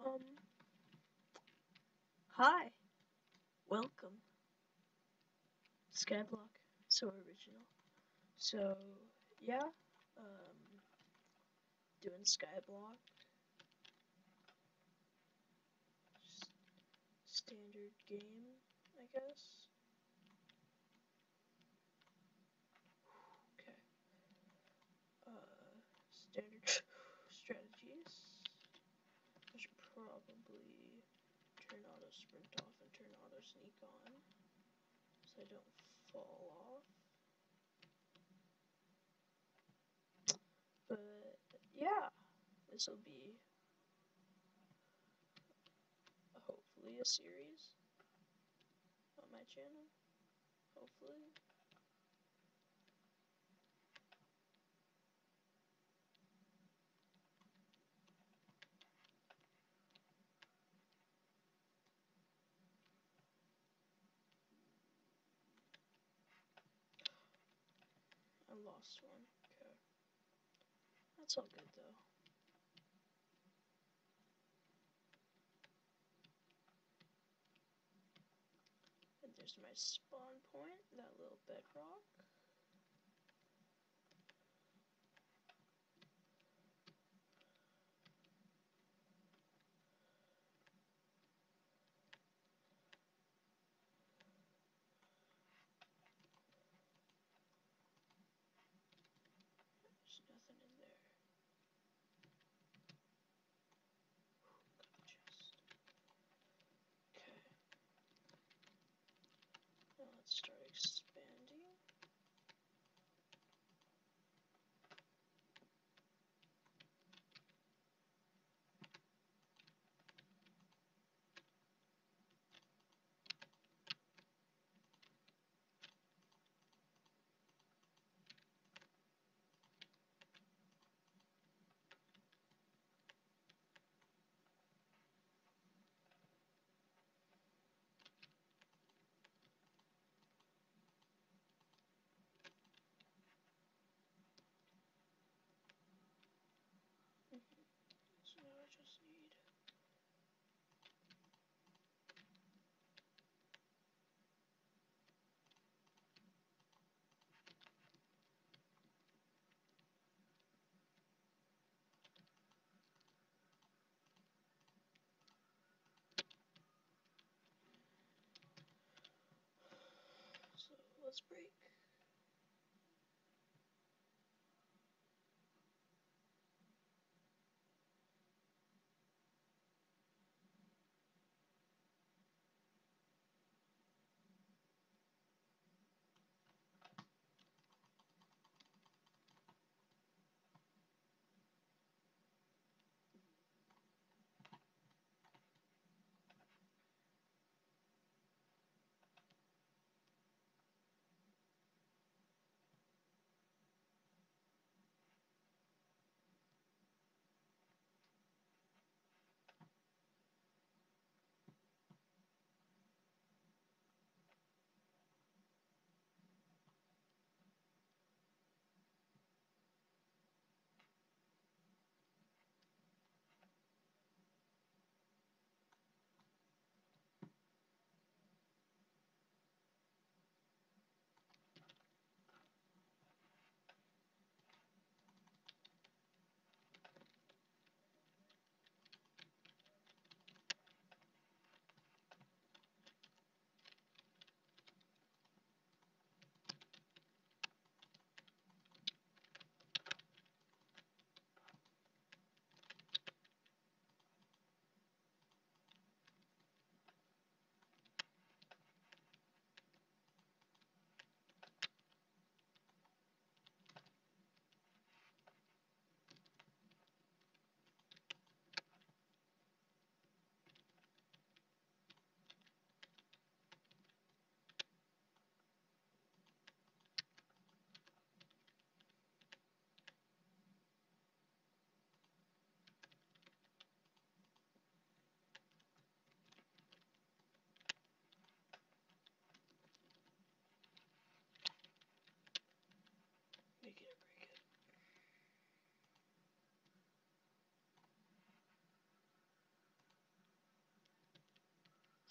Um, Hi, welcome. Skyblock, so original. So, yeah, um, doing Skyblock, just standard game, I guess. Okay, standard strategies. I should probably turn auto sprint off and turn auto sneak on, so I don't fall off. But, yeah, this will be hopefully a series on my channel. Hopefully. I lost one. Okay. That's all good though. And there's my spawn point, that little bedrock. There's nothing in there. Got a chest. Okay. Now let's start expanding. So now I just need so let's break.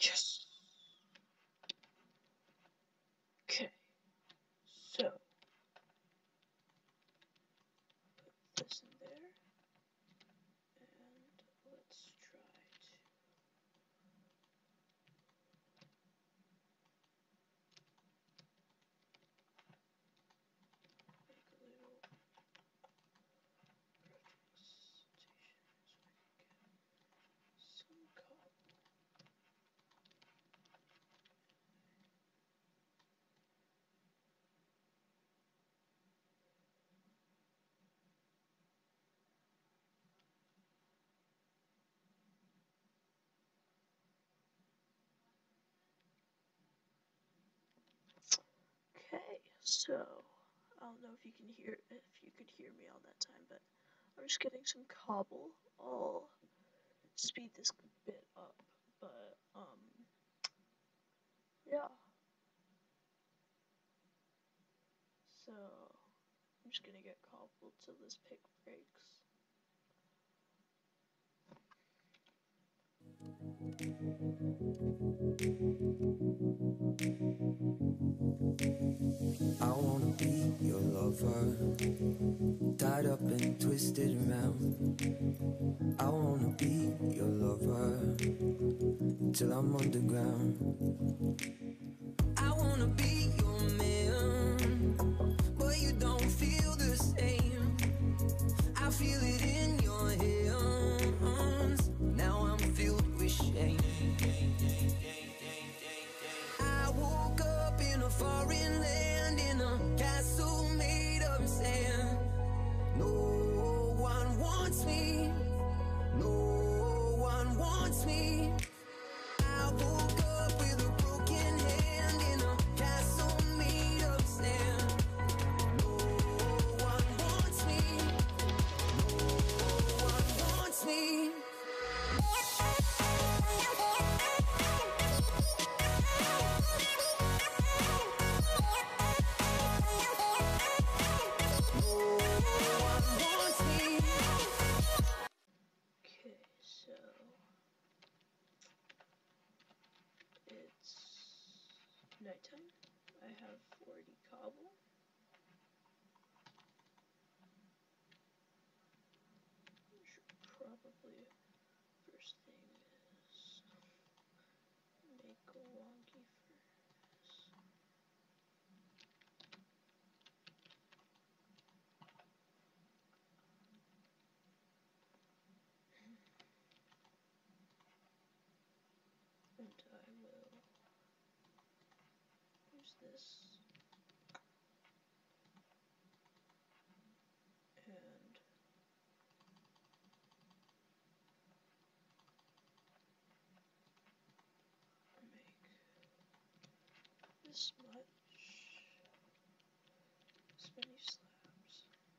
Yes. Okay. So put this in there, and let's try to make a little crafting station so I can get some cobble. Okay, so I don't know if you could hear me all that time, but I'm just getting some cobble. I'll speed this bit up, but yeah. So I'm just gonna get cobble till this pick breaks. I wanna be your lover, tied up and twisted around. I wanna be your lover, till I'm underground. I wanna be your man, but you don't feel the same. I feel it in your hands, now I'm filled with shame. I woke up in a foreign land, in a castle made of sand. No one wants me, no one wants me. I woke up with a broken hand, in a castle made of sand. No one wants me, no one wants me. Okay, so it's nighttime. I have 40 cobble. Probably first thing is make a wonky furnace. And I will use this and make this much, this many slabs.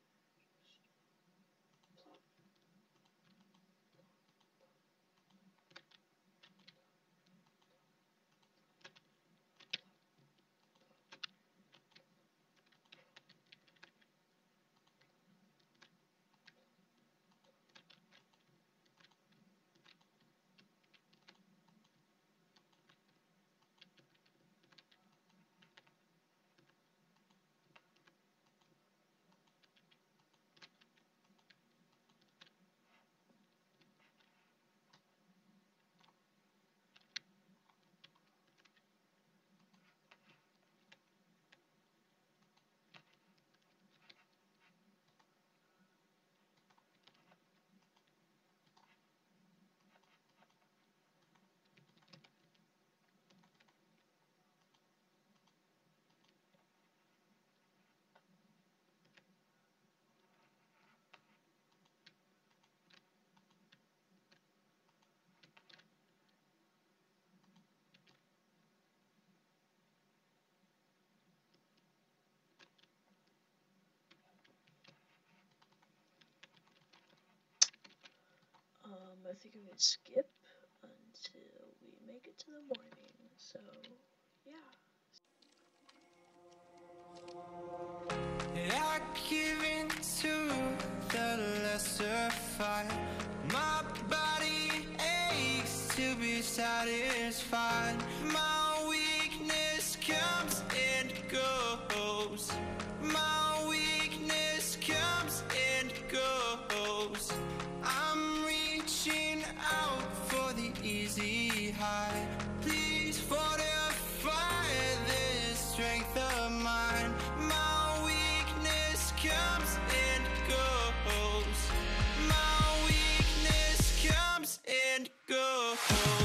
Just plop. I think I'm gonna skip until we make it to the morning. So, yeah. I give in to the lesser fight. My body aches to be satisfied. My weakness comes and goes. My weakness comes and goes. I'm reaching out for the easy high. Please fortify this strength of mine. My weakness comes and goes. My weakness comes and goes.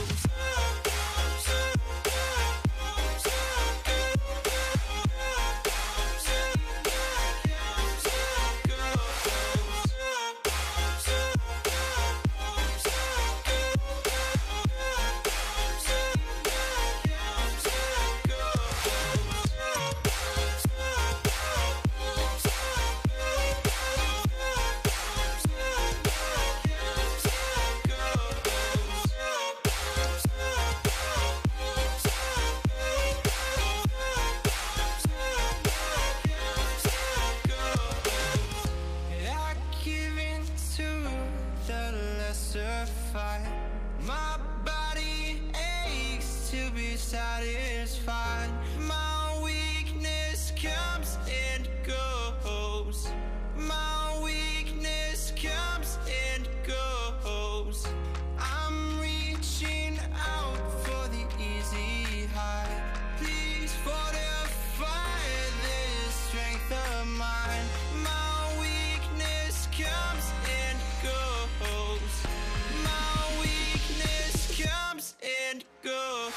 My body aches to be satisfied. My weakness comes and goes. My weakness comes and goes. I'm reaching out for the easy high. Please fortify this strength of mine. My weakness comes and goes. My weakness comes and goes.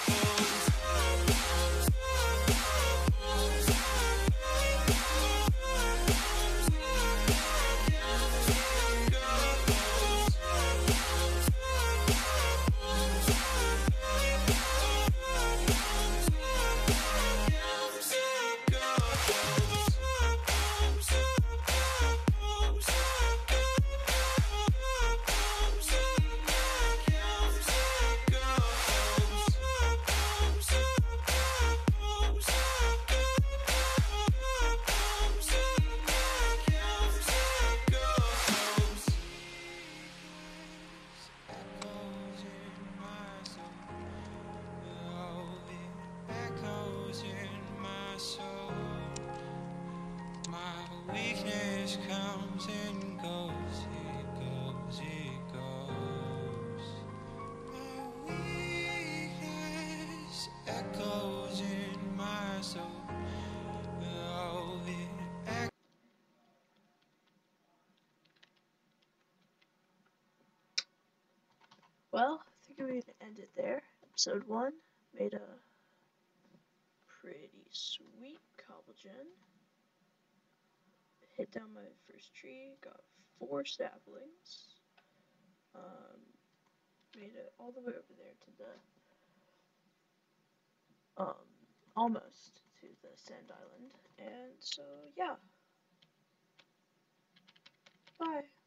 Weakness comes and goes, it goes, it goes. My weakness echoes in my soul. Oh, it Well, I think I'm going to end it there. Episode 1 made a pretty sweet cobble gen. Hit down my first tree, got 4 saplings. Made it all the way over there to the almost to the sand island. And so yeah. Bye.